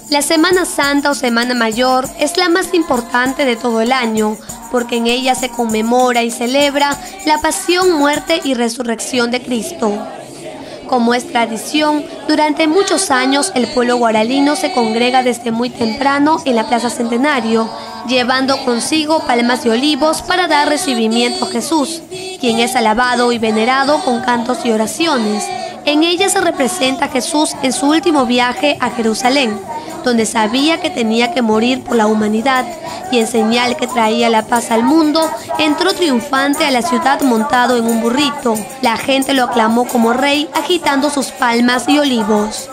La Semana Santa o Semana Mayor es la más importante de todo el año, porque en ella se conmemora y celebra la pasión, muerte y resurrección de Cristo. Como es tradición, durante muchos años el pueblo guaralino se congrega desde muy temprano en la Plaza Centenario, llevando consigo palmas de olivos para dar recibimiento a Jesús, quien es alabado y venerado con cantos y oraciones. En ella se representa a Jesús en su último viaje a Jerusalén, donde sabía que tenía que morir por la humanidad, y en señal que traía la paz al mundo, entró triunfante a la ciudad montado en un burrito. La gente lo aclamó como rey, agitando sus palmas y olivos.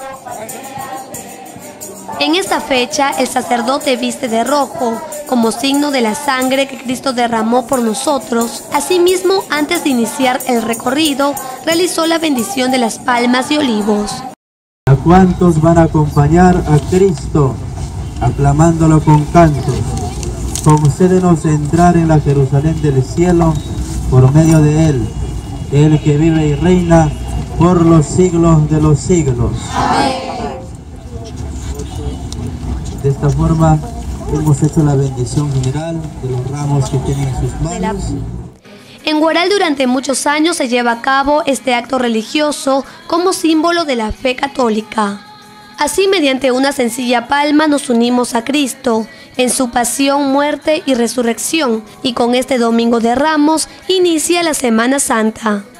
En esta fecha, el sacerdote viste de rojo, como signo de la sangre que Cristo derramó por nosotros. Asimismo, antes de iniciar el recorrido, realizó la bendición de las palmas y olivos. ¿A cuántos van a acompañar a Cristo, aclamándolo con cantos? Concédenos entrar en la Jerusalén del cielo por medio de Él, el que vive y reina por los siglos de los siglos. Amén. De esta forma hemos hecho la bendición general de los ramos que tienen en sus manos. En Guaral durante muchos años se lleva a cabo este acto religioso como símbolo de la fe católica. Así, mediante una sencilla palma nos unimos a Cristo en su pasión, muerte y resurrección, y con este Domingo de Ramos inicia la Semana Santa.